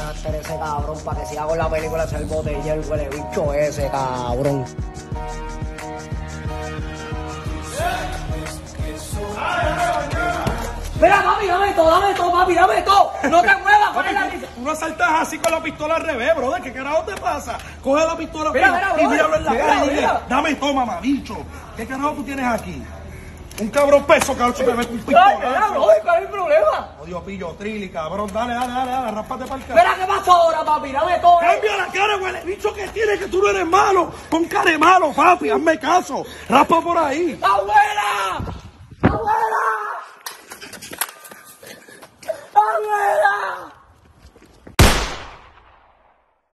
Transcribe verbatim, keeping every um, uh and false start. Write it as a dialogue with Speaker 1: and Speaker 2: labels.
Speaker 1: carácter ese cabrón para que siga con la película ese el botella, el huele bicho ese cabrón. Mira, papi, dame todo, dame todo, papi, dame todo. No te muevas,
Speaker 2: papi,
Speaker 1: la
Speaker 2: tú, tú no saltas así con la pistola al revés, brother. ¿Qué carajo te pasa? Coge la pistola
Speaker 1: mira, mira,
Speaker 2: y míralo en la
Speaker 1: mira,
Speaker 2: cara y dile,
Speaker 1: mira.
Speaker 2: dame todo, mamabicho. ¿Qué carajo tú tienes aquí? Un cabrón peso, cabrón, se me mete un pistola.
Speaker 1: ¿Cuál es el problema?
Speaker 2: Odio, pillo, trilli, cabrón. Dale, dale, dale, dale, ráspate para el cara.
Speaker 1: Mira, ¿qué pasó ahora, papi? Dame todo.
Speaker 2: Cambia la cara, huele bicho que tiene, que tú no eres malo. Con cara de malo, papi, hazme caso. Raspa por ahí.
Speaker 1: ¡Abuela! ¡Abuela! ¡Abuela!